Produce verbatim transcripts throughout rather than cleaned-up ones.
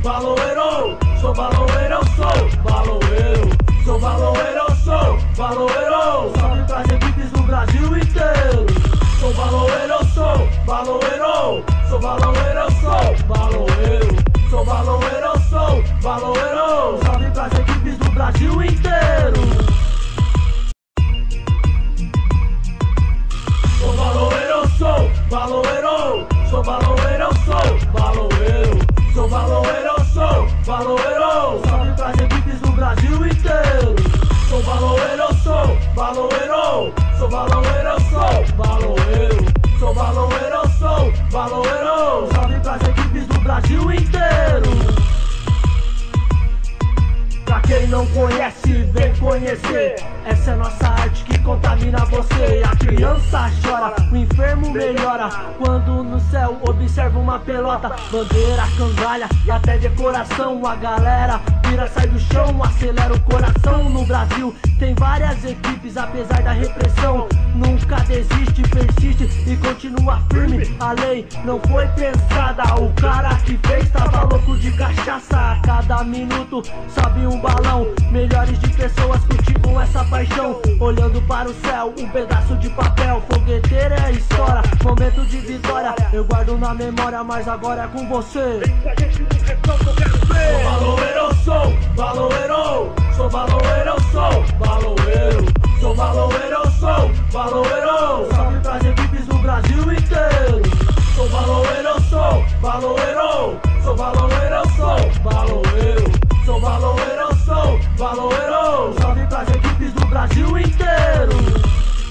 baloeiro, sou baloeiro, eu sou baloeiro, sou baloeiro, eu sou baloeiro. Salve pras equipes do Brasil inteiro. Sou baloeiro, eu sou baloeiro, sou baloeiro, eu sou baloeiro, sou baloeiro, eu sou baloeiro. Salve pras equipes do Brasil inteiro. Sou baloeiro, eu sou baloeiro, sou baloeiro, eu sou baloeiro, sou baloeiro, eu sou baloeiro. Salve pras equipes do Brasil inteiro. Sou baloeiro, eu sou baloeiro, sou baloeiro, eu sou baloeiro, sou baloeiro, eu sou baloeiro. Salve pras equipes do Brasil inteiro. Pra quem não conhece, vem conhecer. Essa é nossa arte que contamina você. A criança chora, o enfermo melhora quando no céu observa uma pelota. Bandeira, cangalha e até decoração. A galera vira, sai do chão, acelera o coração. No Brasil tem várias equipes, apesar da repressão. Nunca desiste, persiste e continua firme. A lei não foi pensada, o cara que fez tava louco de cachaça. A cada minuto sobe um balão. Melhores de pessoas cultivam essa paixão. Olhando para o céu, um pedaço de papel. Fogueteira é história, momento de vitória. Eu guardo na memória, mas agora é com você. Sou baloeiro, eu sou baloeiro, sou baloeiro, eu sou baloeiro, sou baloeiro, eu sou baloeiro. Salve pras equipes do Brasil inteiro. Sou baloeiro, eu sou baloeiro, sou baloeiro, eu sou baloeiro, sou baloeiro, eu sou baloeiro. Salve pras equipes do Brasil inteiro.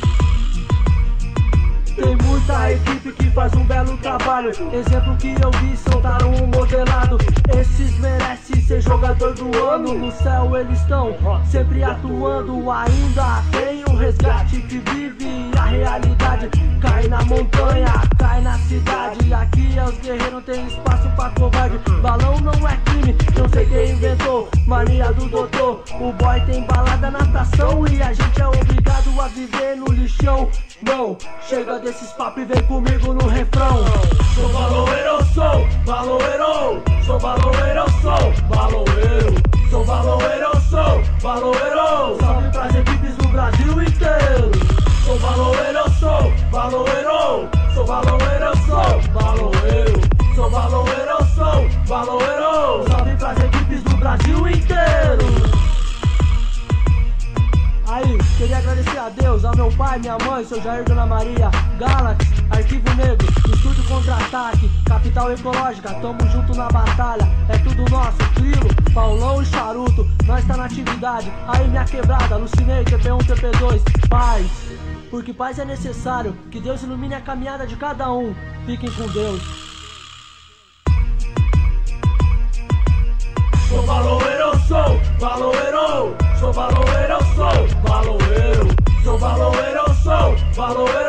Tem muita equipe que faz um belo trabalho. Exemplo que eu vi, soltaram um modelado. Esses merecem ser jogador do ano. No céu eles estão sempre atuando. Ainda tem um resgate que vive a realidade. Cai na montanha, cai na cidade. Aqui é os guerreiros, não tem espaço pra covarde. Balão não é crime, não sei quem inventou. Mania do doutor, o boy tem balada, natação. E a gente é obrigado a viver no lixão. Não, chega desses papos e vem comigo no refrão. Sou baloeiro, eu sou baloeiro, sou baloeiro, eu sou baloeiro, sou baloeiro, eu sou baloeiro. Salve pras equipes do Brasil inteiro. Sou baloeiro, eu sou baloeiro, sou baloeiro, eu sou baloeiro, sou baloeiro, eu sou baloeiro. Salve pras equipes do Brasil inteiro. Aí, queria agradecer a Deus, ao meu pai, minha mãe, seu Jair, Dona Maria, Galaxy, Arquivo Negro, Estúdio Contra-Ataque, Capital Ecológica, tamo junto na batalha, é tudo nosso, Trilo, Paulão e Charuto, nós tá na atividade. Aí minha quebrada, alucinei, T P um, T P dois, paz, porque paz é necessário, que Deus ilumine a caminhada de cada um, fiquem com Deus. Sou baloeiro, eu sou baloeiro, sou baloeiro, eu sou baloeiro, sou baloeiro, eu sou baloeiro.